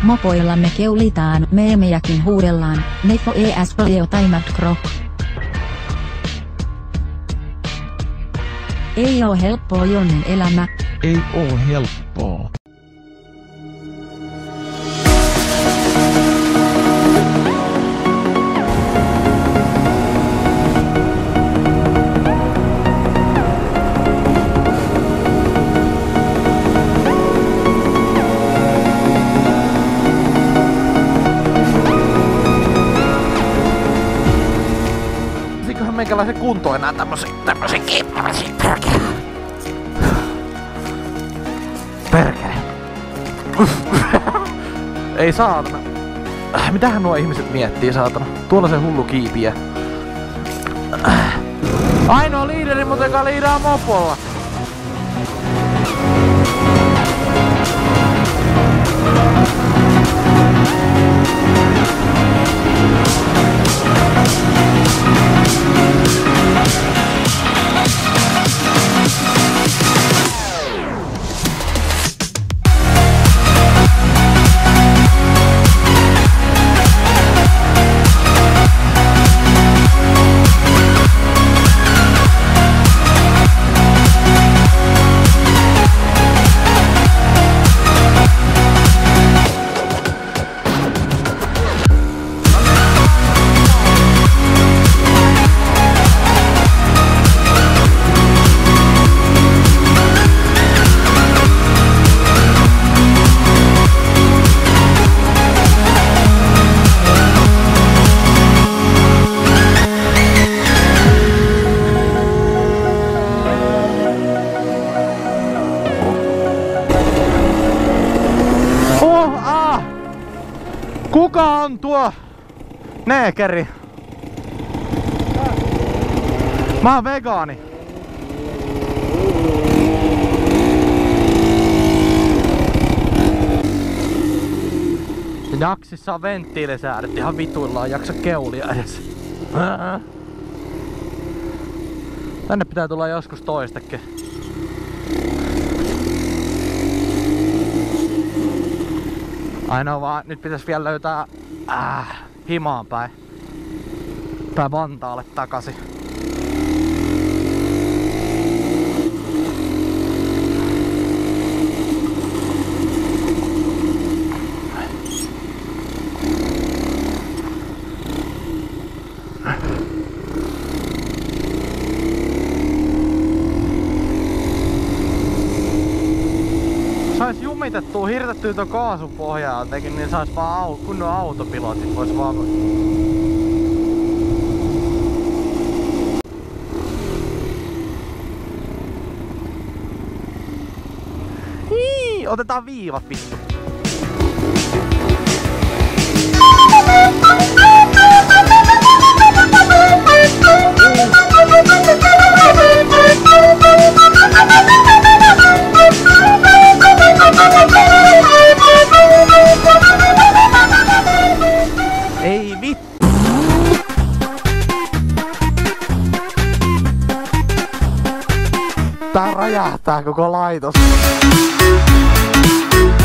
Mopoilla me keulitaan, meemejäkin huudellaan, Nefo ES Leo tai Mad Krok. Ei oo helppoa Jonnen elämä. Ei oo helppoa. Meikäläisen kunto enää tämmösen kiippaisiin. Perkele. Ei saatana. Mitähän nuo ihmiset miettii, saatana? Tuolla se hullu kiipiä. Ainoa liideri muuten, joka liidaa mopolla. Kuka on tuo neekeri? Mä oon vegaani. Jaksissa on venttiilisäädöt, ihan vituillaan jaksa keulia edes. Tänne pitää tulla joskus toistekin. Ainoa vaan, nyt pitäis vielä löytää himaan päin. Tai Vantaalle takaisin. Sais jumitettua, hirtettyä tuon kaasun pohjaa jotenkin, niin sais vaan kunnon autopilotit vois vaan... Hii, otetaan viivat vittu. Ei vittu. Tää räjähtää koko laitos.